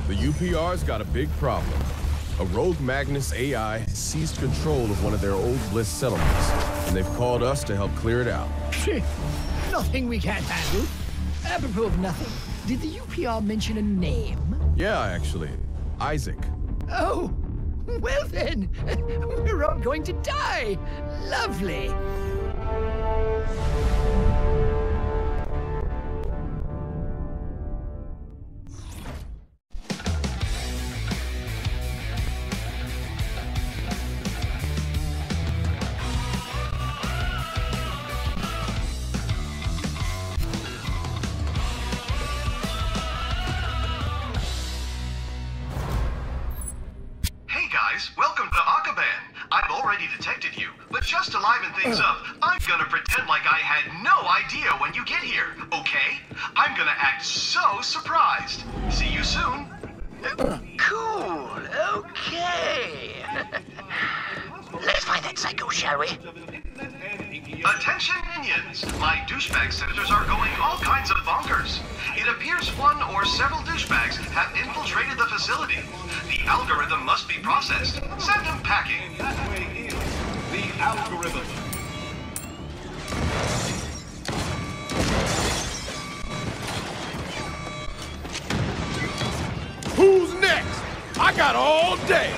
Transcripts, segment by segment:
The UPR's got a big problem. A rogue Magnus AI has seized control of one of their old Bliss settlements, and they've called us to help clear it out. Nothing we can't handle. Apropos of nothing, did the UPR mention a name? Yeah, actually. Isaac. Oh, well then, we're all going to die. Lovely. Welcome to Akaban. I've already detected you, but just to liven things up, I'm gonna pretend like I had no idea when you get here, okay? I'm gonna act so surprised. See you soon. Cool, okay. Let's find that psycho, shall we? Attention minions! My douchebag senators are going all kinds of bonkers. It appears one or several douchebags have infiltrated the facility. The algorithm must be processed. Send them packing. That way is the algorithm. Who's next? I got all day!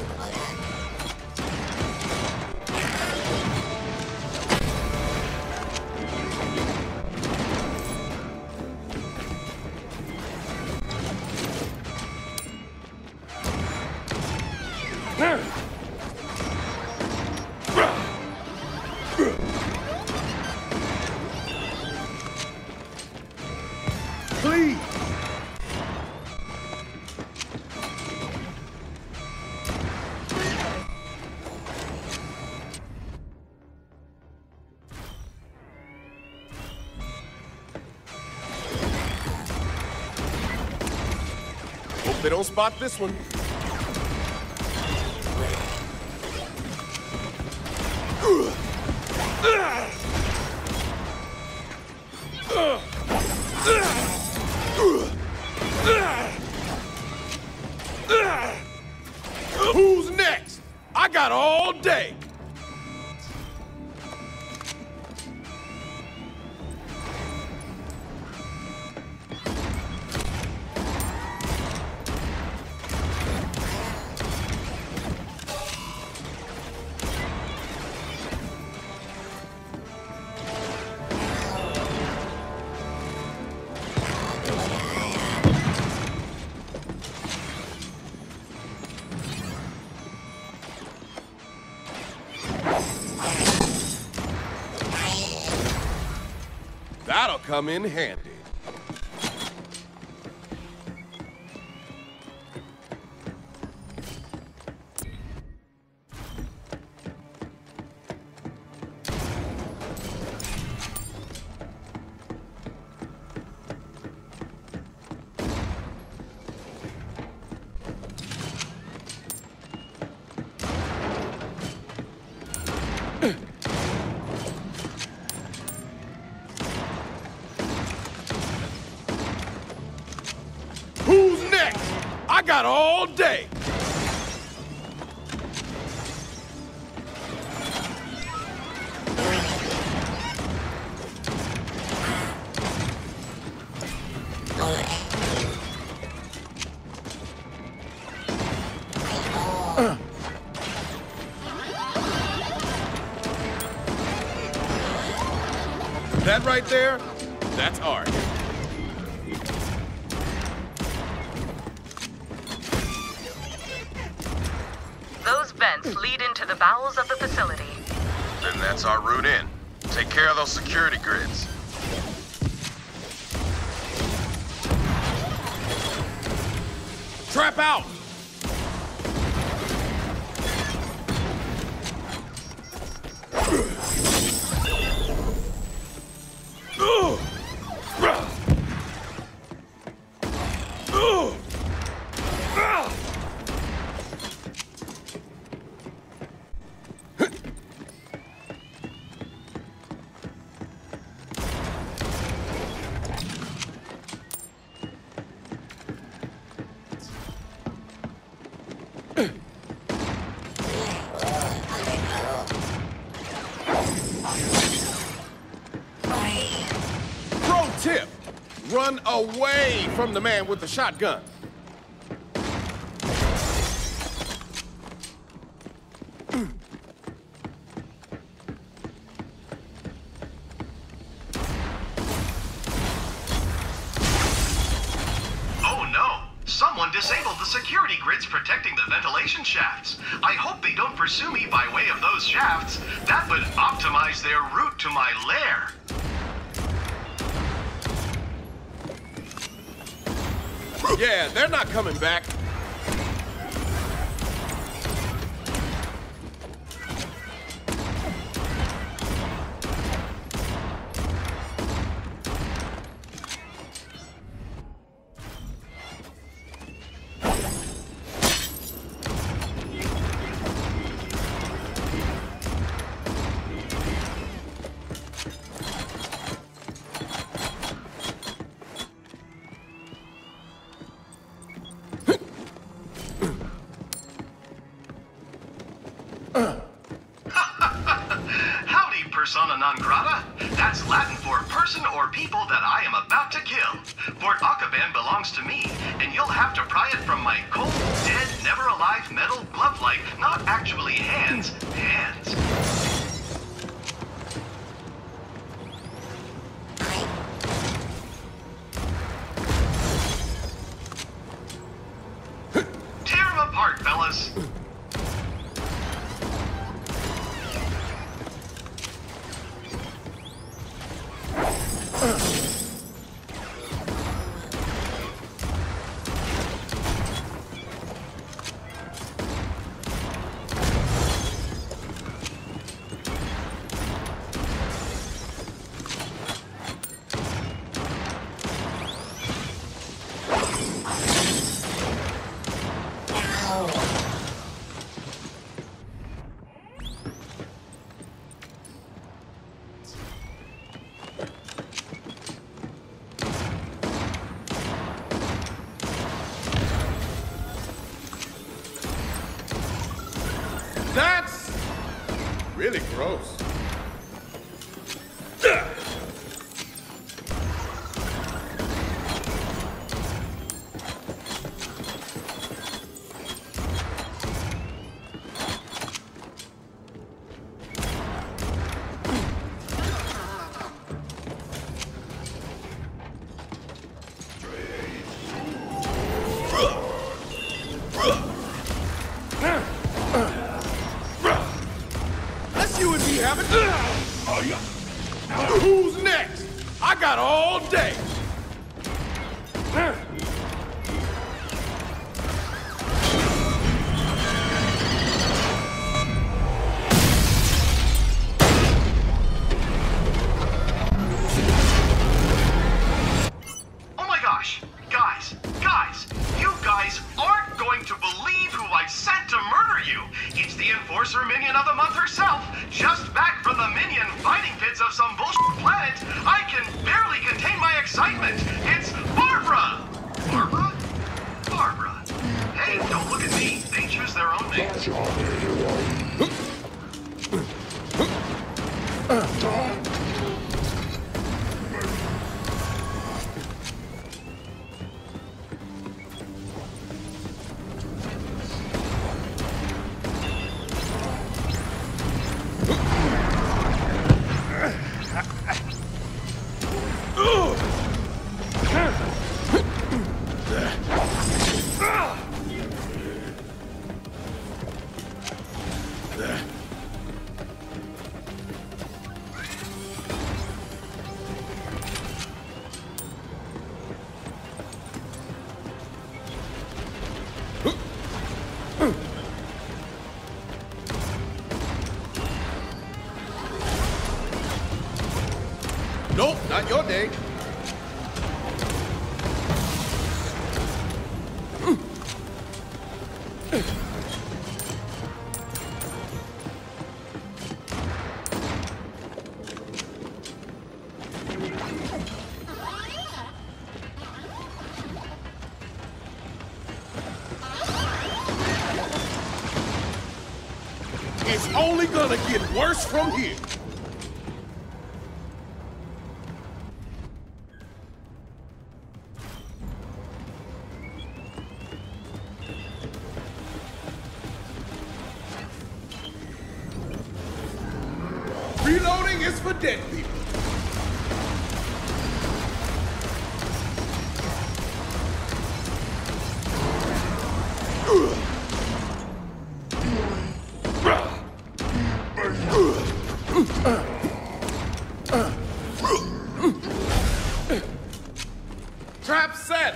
Please! Hope they don't spot this one. Who's next? I got all day. That'll come in handy. Who's next? I got all day. That right there, that's art. Those vents lead into the bowels of the facility. Then that's our route in. Take care of those security grids. Trap out! Run away from the man with the shotgun. Someone disabled the security grids protecting the ventilation shafts. I hope they don't pursue me by way of those shafts. That would optimize their route to my lair. Yeah, they're not coming back. Howdy, persona non grata. That's Latin for person or people that I am about to kill. Fort Akaban belongs to me, and you'll have to pry it from my cold, dead, never-alive metal glove-like, not actually hands. Tear 'em apart, fellas. That's really gross. Who's next? I got all day. Oh my gosh, guys, you guys aren't going to believe who I sent to murder you. It's the Enforcer Minion of the Month herself, just back from the minion fighting pits of some bullshit planet. I can barely contain my excitement. It's Barbara! Barbara? Hey, don't look at me. They choose their own names. Nope, not your day. It's only gonna get worse from here. Healing is for dead people. Trap set!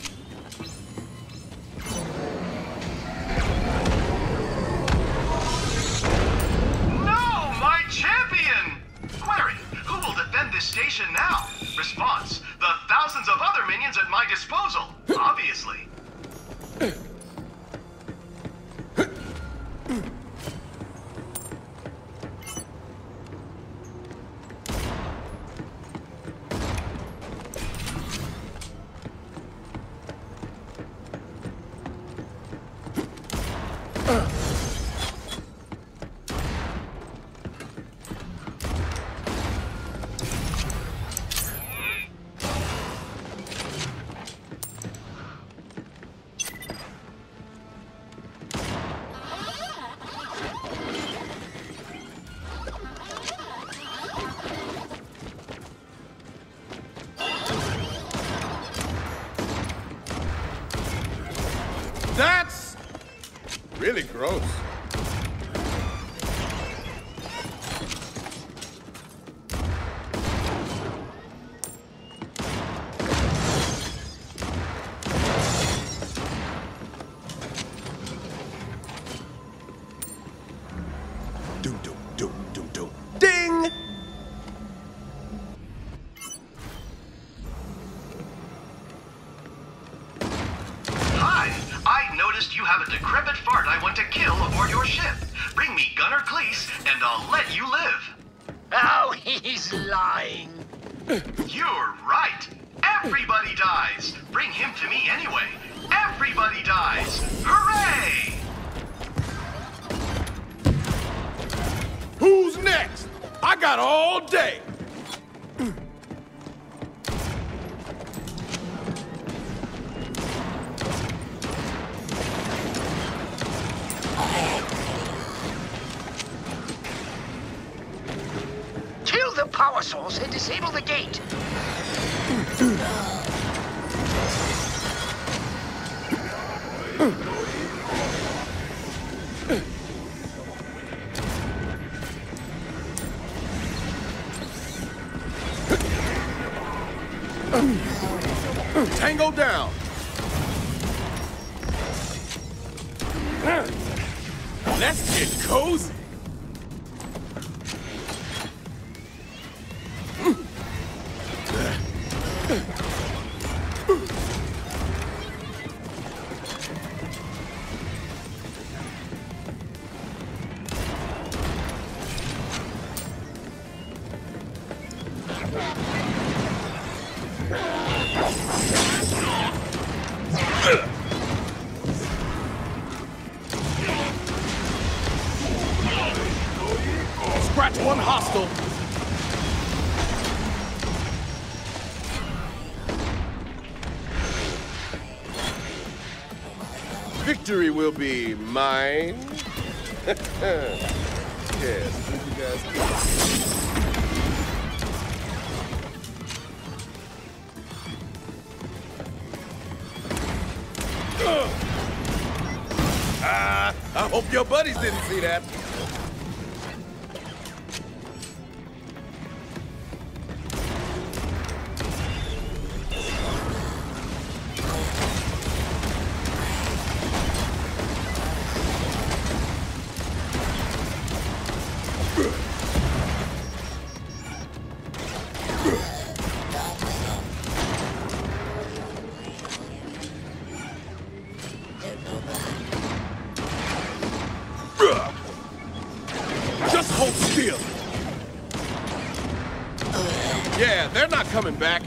No, my champion! Query, who will defend this station now? Response, the thousands of other minions at my disposal, obviously. That's really gross. Doom, doom, doom, doom, doom. Ding! Hi, I noticed you have a decrepit fart I want to kill aboard your ship. Bring me Gunner Cleese, and I'll let you live. Oh, he's lying. You're right. Everybody dies. Bring him to me anyway. Everybody dies. Hooray! Who's next? I got all day. Kill the power source and disable the gate. Tango down. Let's get cozy. Scratch one hostile. Victory will be mine. Yes, you guys. I hope your buddies didn't see that. Just hold still. Yeah, they're not coming back.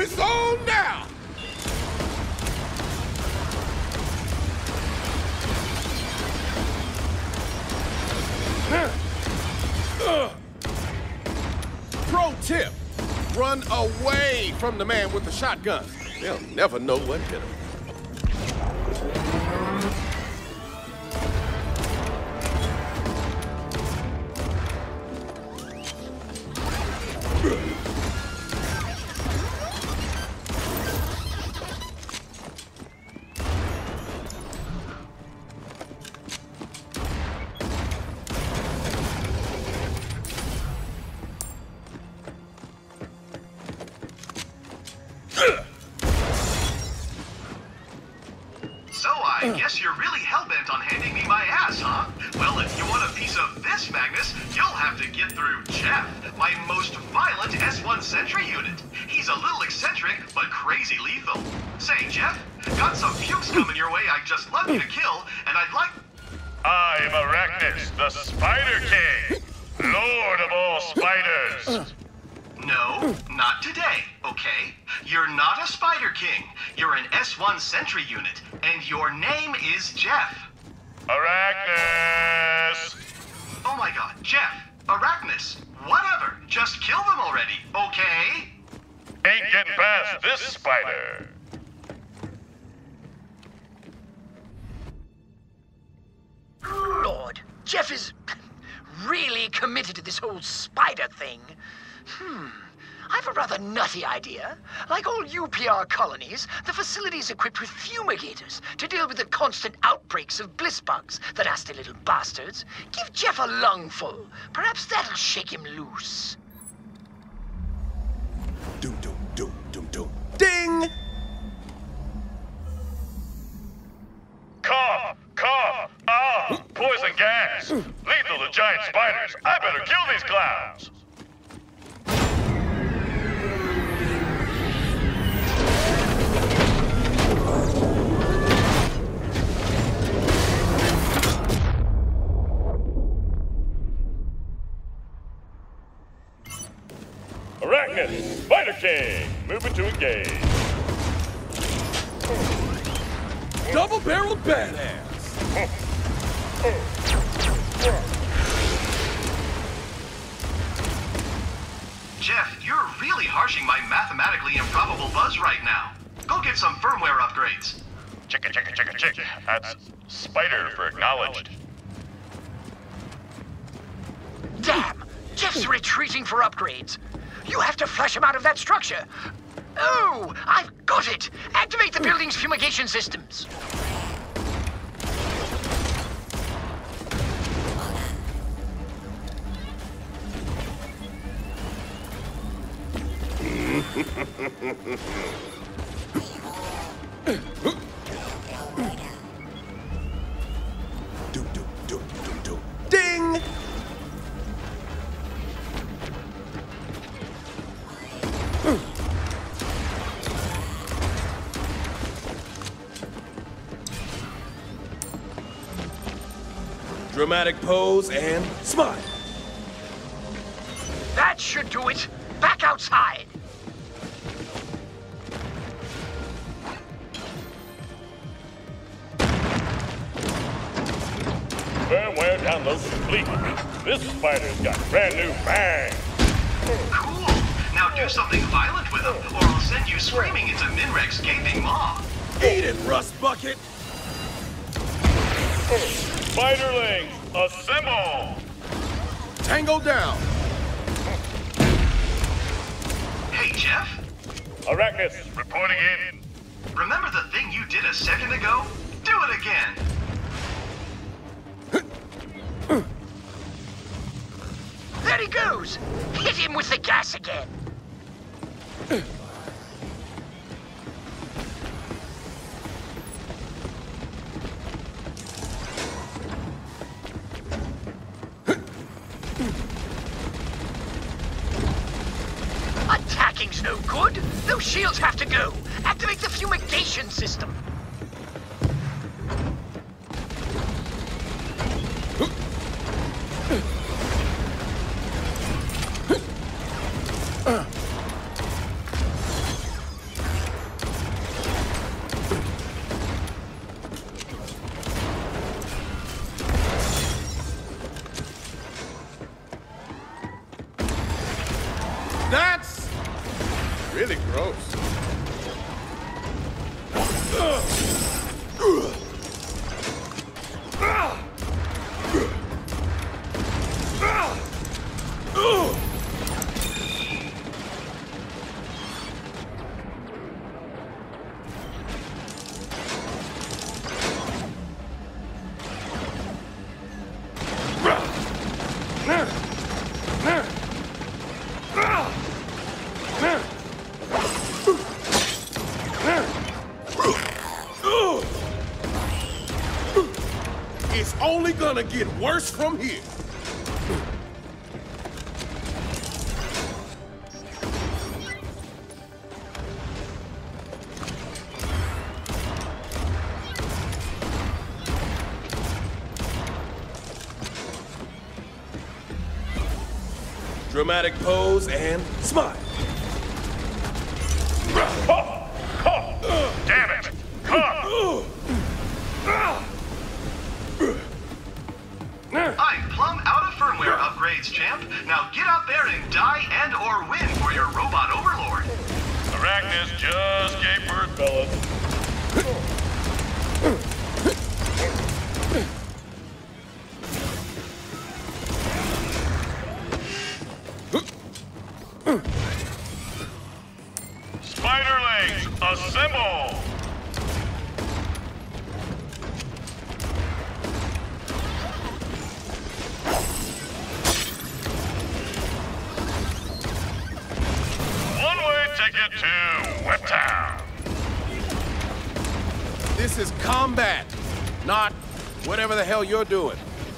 It's on now! Pro tip, run away from the man with the shotgun. They'll never know what hit him. So I guess you're really hellbent on handing me my ass, huh? Well, if you want a piece of this, Magnus, you'll have to get through Jeff, my most violent S1 Sentry unit. He's a little eccentric, but crazy lethal. Say, Jeff, got some pukes coming your way I'd just love you to kill, and I'd like... I'm Arachnus, the Spider King, Lord of all spiders. No, not today, okay? You're not a Spider King. You're an S1 Sentry unit, and your name is Jeff. Arachnus! Oh my god, Jeff, Arachnus, whatever. Just kill them already, okay? Ain't getting past this spider. Lord, Jeff is really committed to this whole spider thing. I've a rather nutty idea. Like all UPR colonies, the facility's equipped with fumigators to deal with the constant outbreaks of bliss bugs, the nasty little bastards. Give Jeff a lungful. Perhaps that'll shake him loose. Doom, doom, doom, doom, doom. Ding! Cough! Cough! Ah! Poison gas! Lethal to giant spiders! I better kill these clowns! Arachnus, Spider King, moving to engage. Double-barreled badass. Jeff, you're really harshing my mathematically improbable buzz right now. Go get some firmware upgrades. Chicka, chicka, chicka, chick. That's spider for acknowledged. Damn! Jeff's retreating for upgrades. You have to flush him out of that structure. Oh, I've got it! Activate the building's fumigation systems. Doom, doom, doom, doom, doom. Ding! Dramatic pose and smile. That should do it. Back outside. Firmware download complete. This spider's got brand new fangs. Cool. Now do something violent with them, or I'll send you screaming into Minrek's gaping maw. Eat it, Rust Bucket! Spiderlings, assemble! Tango down! Hey, Jeff? Arachnus, reporting in. Remember the thing you did a second ago? Do it again. There he goes! Hit him with the gas again! Attacking's no good! Those shields have to go! Activate the fumigation system! only gonna get worse from here. Dramatic pose and smile. Damn it! Come! I'm plumb out of firmware upgrades, champ. Now get out there and die and or win for your robot overlord. Arachnus just gave birth, fellas. Spiderlings, assemble! One-way ticket to Web Town. This is combat, not whatever the hell you're doing.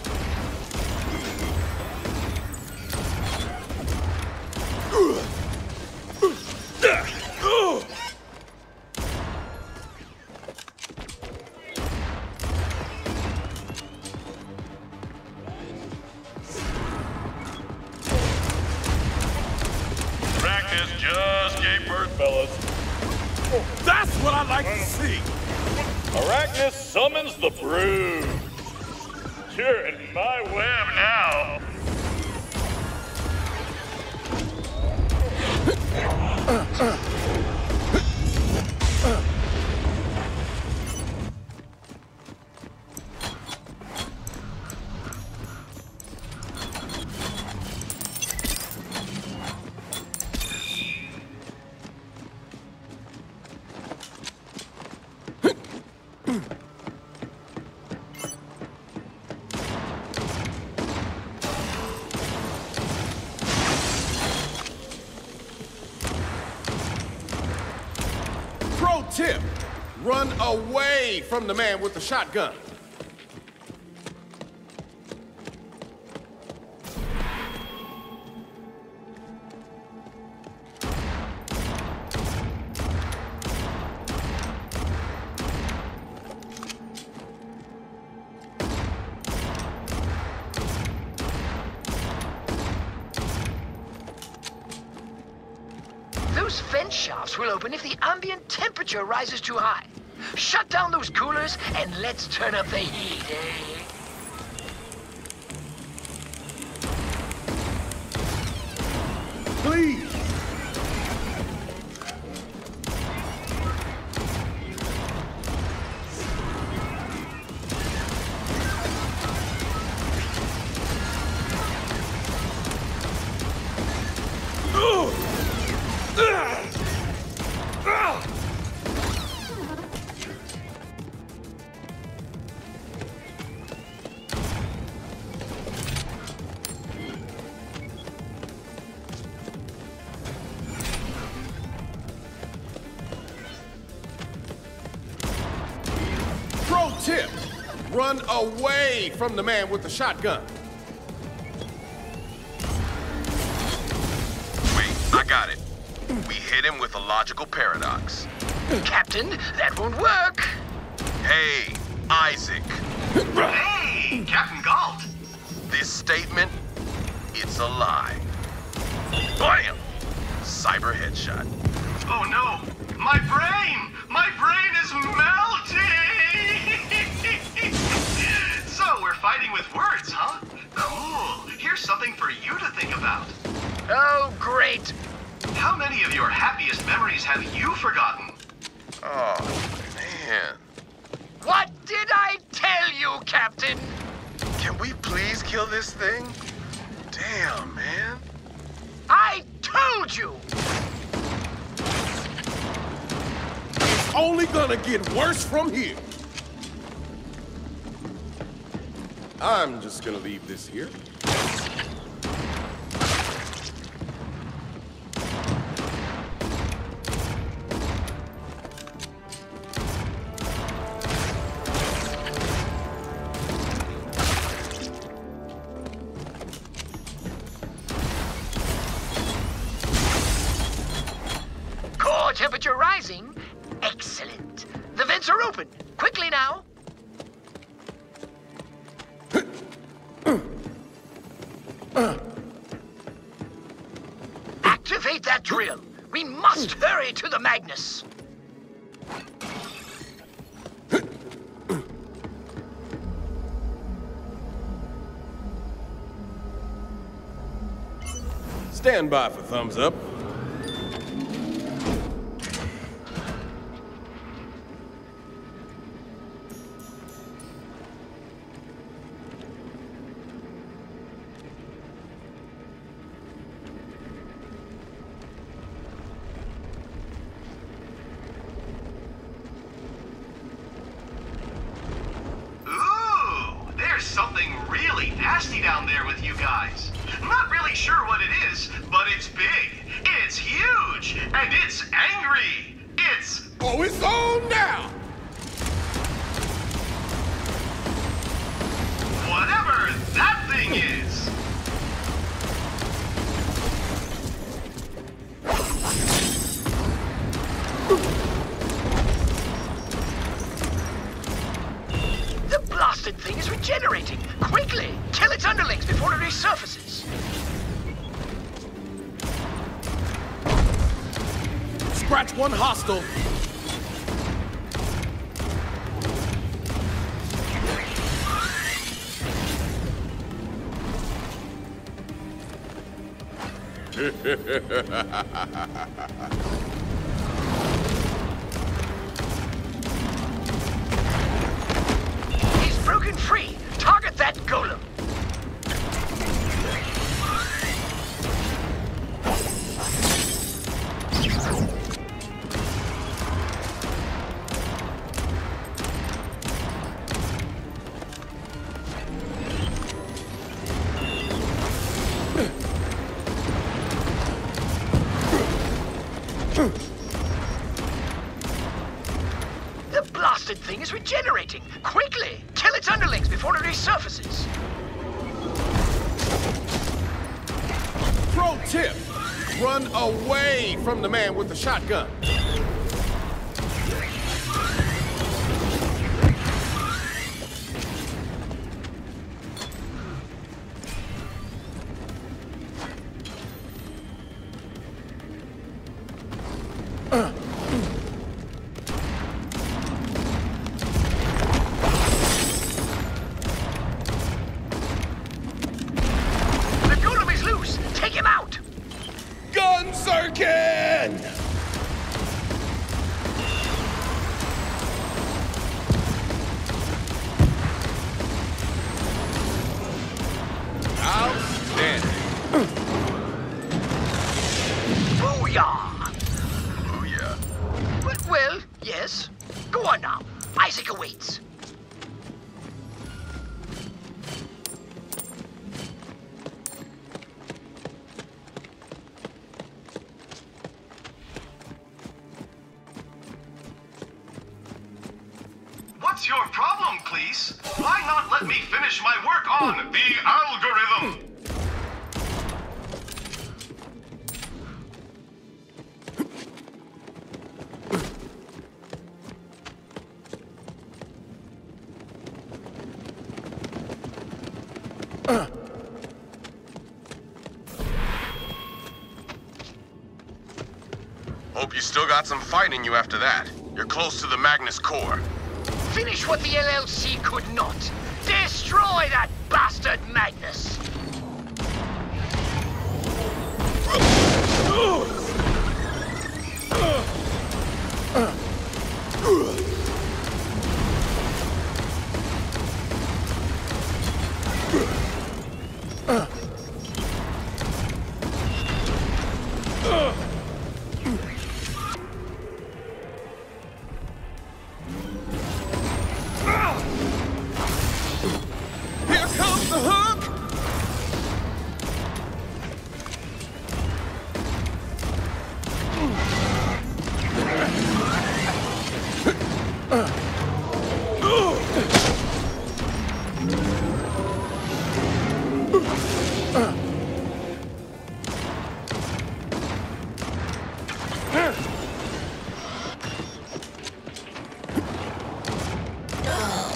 Arachnus just gave birth, fellas. That's what I like to see. Arachnus summons the brood. You're in my web now. Pro tip, run away from the man with the shotgun. Those vent shafts will open if the ambient temperature rises too high. Shut down those coolers and let's turn up the heat, eh? Please. Pro tip, run away from the man with the shotgun. Wait, I got it. We hit him with a logical paradox. Captain, that won't work. Hey, Isaac. Hey, Captain Ghalt. This statement, it's a lie. Bam! Cyber headshot. Oh no, my brain! My brain is melting! So we're fighting with words, huh? Cool. Here's something for you to think about. Oh, great. How many of your happiest memories have you forgotten? Oh, man. What did I tell you, Captain? Can we please kill this thing? Damn, man. I told you! It's only gonna get worse from here. I'm just gonna leave this here. Excellent. The vents are open. Quickly now. Activate that drill. We must hurry to the Magnus. Stand by for thumbs up. Something really nasty down there with you guys. Not really sure what it is, but it's big, it's huge, and it's angry. It's... Oh, it's on now! Whatever that thing is. The blasted thing is regenerating. Quickly, kill its underlings before it resurfaces. Scratch one hostile. He's broken free. Target that golem. The blasted thing is regenerating. Quickly, kill its underlings before it resurfaces. Pro tip, run away from the man with the shotgun. The golem is loose. Take him out. Gun-cirkin! Outstanding. Booyah! Booyah. Well, yes. Go on now. Isaac awaits. What's your problem, please? Why not let me finish my work on the algorithm? Hope you still got some fight in you after that. You're close to the Magnus core. Finish what the LLC could not. Destroy that bastard Magnus. Here comes the hook!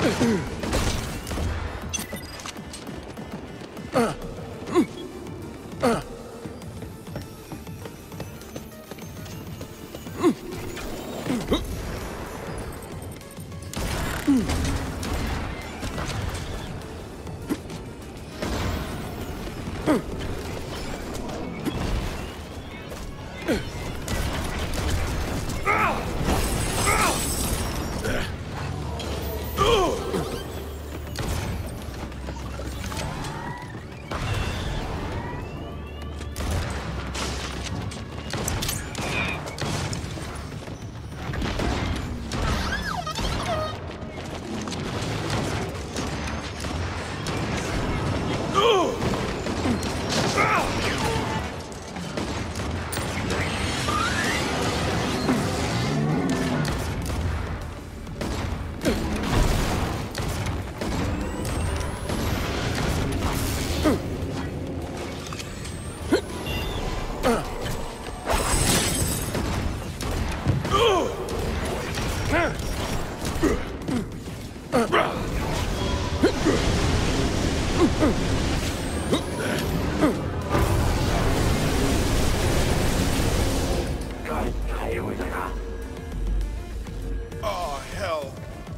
Oh, hell.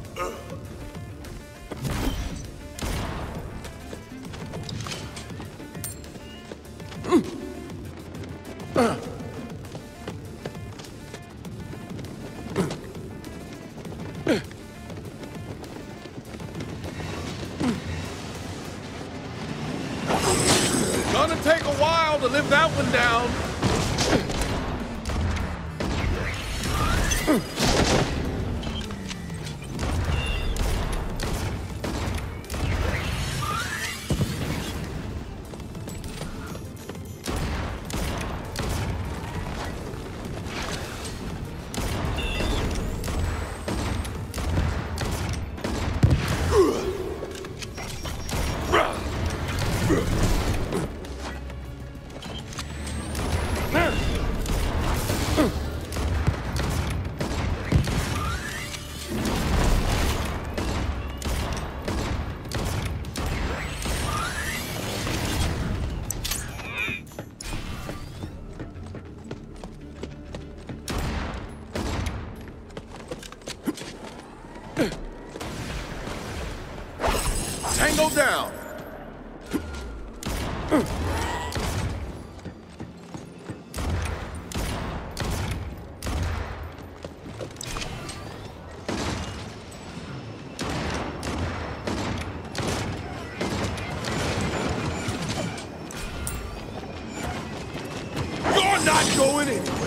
Gonna take a while to live that one down. Tango down. You're not going anywhere.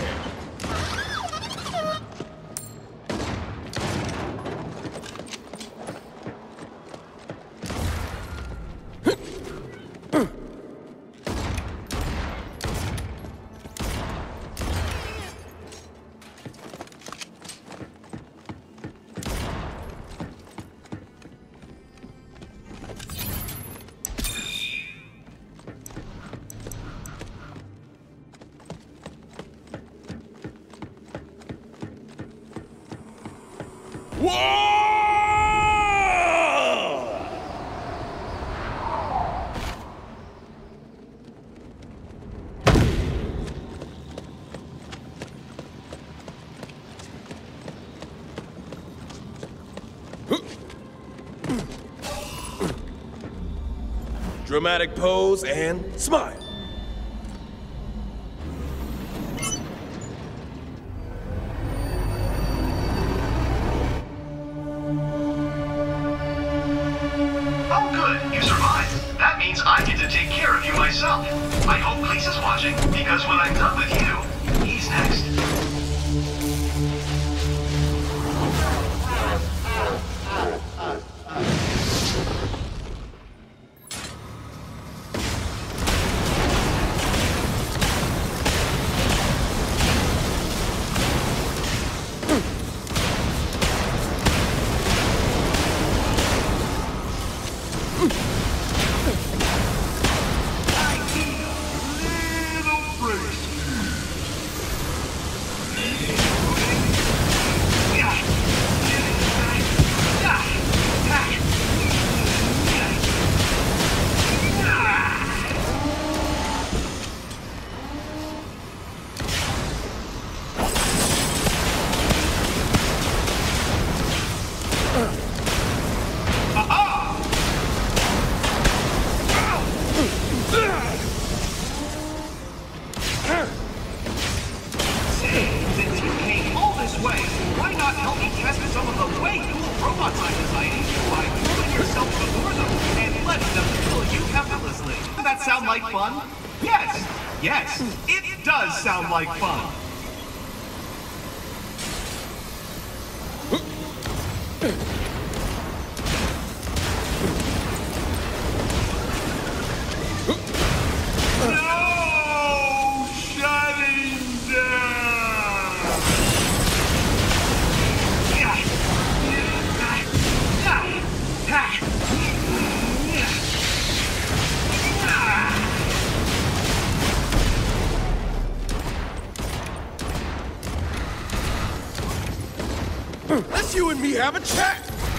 Dramatic pose and smile. Oh, good. You survived. That means I get to take care of you myself. I hope Cleese is watching, because when I'm done with you, he's next. Since you came all this way, why not help me test some of the way cool robots I'm designing by putting yourself before them and letting them kill you effortlessly? Does that sound like fun? Yes, yes, it does sound like fun. No! Shutting down! Let's you and me have a chat!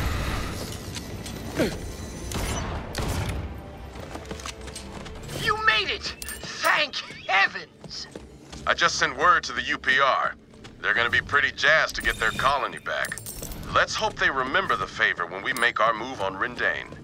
You made it! Thank heavens! I just sent word to the UPR. They're gonna be pretty jazzed to get their colony back. Let's hope they remember the favor when we make our move on Rendane.